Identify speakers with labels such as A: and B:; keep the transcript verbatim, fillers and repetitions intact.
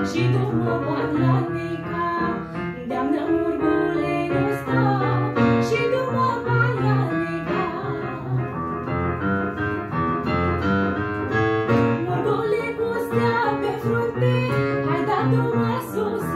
A: și după Banlanica, îndeamnă murgule nu sta, și după Banlanica. Murgule cu stea pe frunte, hai dat-o mai sus